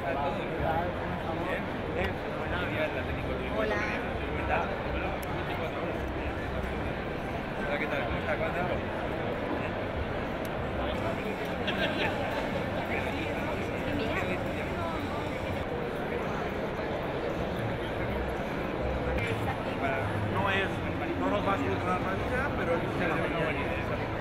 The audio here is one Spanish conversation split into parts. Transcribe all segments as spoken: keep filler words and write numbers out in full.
Hola. Hola, ¿qué tal? ¿Cómo está? ¿Contento? No es, no nos va a solucionar la vida, pero el sistema de una buena idea.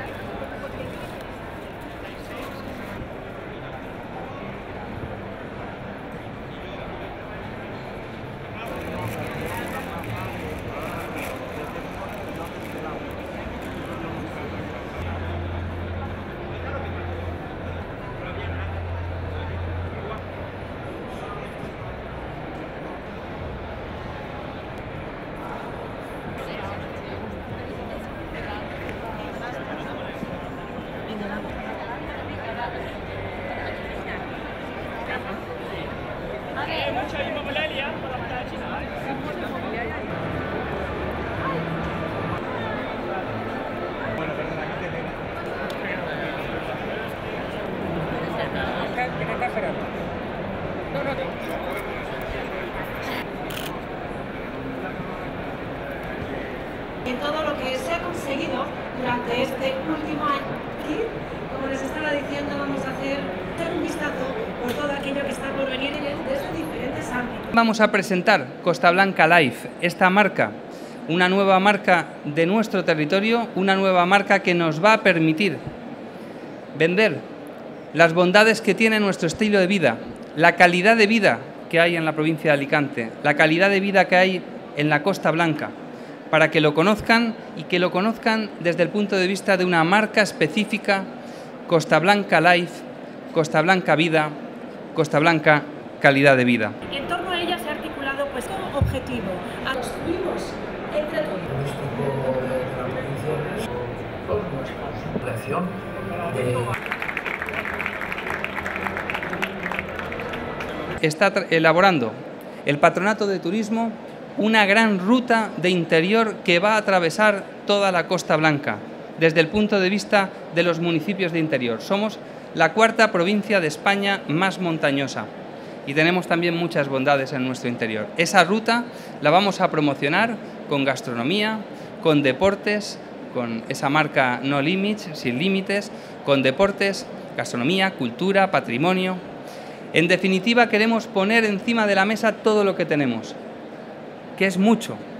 En todo lo que se ha conseguido durante este último año. Aquí, como les estaba diciendo, vamos a hacer un vistazo por todo aquello que está por venir desde diferentes ámbitos. Vamos a presentar Costa Blanca Life, esta marca, una nueva marca de nuestro territorio, una nueva marca que nos va a permitir vender las bondades que tiene nuestro estilo de vida, la calidad de vida que hay en la provincia de Alicante, la calidad de vida que hay en la Costa Blanca, para que lo conozcan y que lo conozcan desde el punto de vista de una marca específica, Costa Blanca Life, Costa Blanca Vida, Costa Blanca Calidad de Vida. Y en torno a ella se ha articulado pues como objetivo a construimos entre todos. Está elaborando el Patronato de Turismo una gran ruta de interior que va a atravesar toda la Costa Blanca, desde el punto de vista de los municipios de interior. Somos la cuarta provincia de España más montañosa y tenemos también muchas bondades en nuestro interior. Esa ruta la vamos a promocionar con gastronomía, con deportes, con esa marca No Limits, sin límites, con deportes, gastronomía, cultura, patrimonio. En definitiva, queremos poner encima de la mesa todo lo que tenemos, que es mucho.